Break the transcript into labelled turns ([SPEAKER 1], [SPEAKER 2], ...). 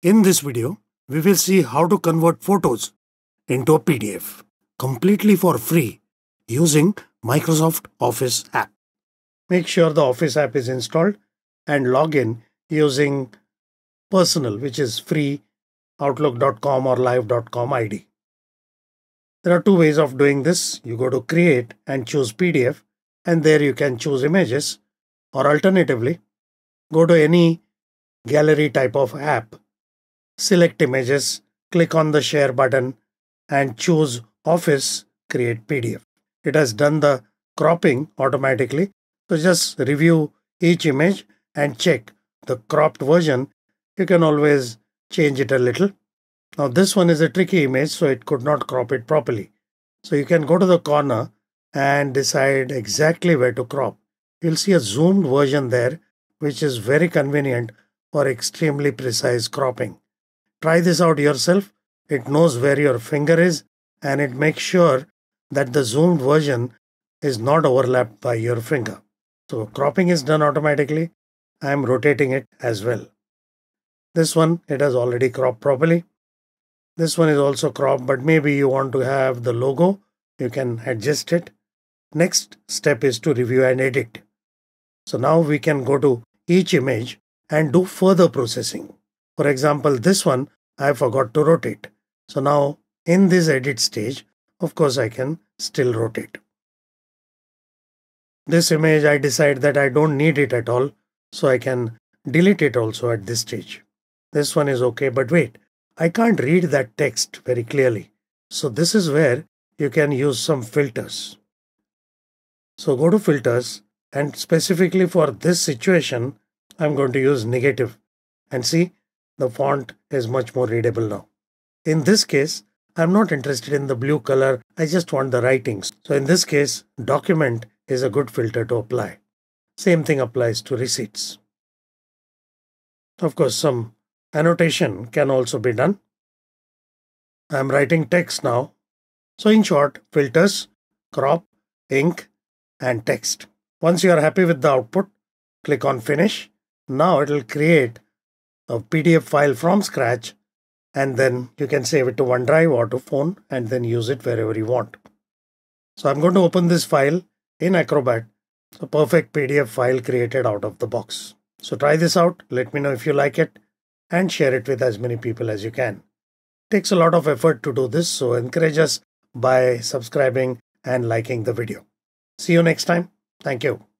[SPEAKER 1] In this video, we will see how to convert photos into a PDF completely for free using Microsoft Office app. Make sure the Office app is installed and log in using personal, which is free outlook.com or live.com ID. There are two ways of doing this. You go to create and choose PDF, and there you can choose images, or alternatively, go to any gallery type of app, select images, click on the share button and choose Office, create PDF. It has done the cropping automatically. So just review each image and check the cropped version. You can always change it a little. Now this one is a tricky image, so it could not crop it properly. So you can go to the corner and decide exactly where to crop. You'll see a zoomed version there, which is very convenient for extremely precise cropping. Try this out yourself. It knows where your finger is and it makes sure that the zoomed version is not overlapped by your finger. So cropping is done automatically. I am rotating it as well. This one, it has already cropped properly. This one is also cropped, but maybe you want to have the logo. You can adjust it. Next step is to review and edit. So now we can go to each image and do further processing. For example, this one I forgot to rotate. So now in this edit stage, of course, I can still rotate. This image I decide that I don't need it at all, so I can delete it also at this stage. This one is okay, but wait, I can't read that text very clearly. So this is where you can use some filters. So go to filters, and specifically for this situation, I'm going to use negative. And see, the font is much more readable now. In this case, I'm not interested in the blue color. I just want the writings. So in this case, document is a good filter to apply. Same thing applies to receipts. Of course, some annotation can also be done. I'm writing text now. So in short, filters, crop, ink, and text. Once you are happy with the output, click on finish. Now it will create a PDF file from scratch, and then you can save it to OneDrive or to phone and then use it wherever you want. So I'm going to open this file in Acrobat. A perfect PDF file created out of the box. So try this out. Let me know if you like it and share it with as many people as you can. It takes a lot of effort to do this, so encourage us by subscribing and liking the video. See you next time. Thank you.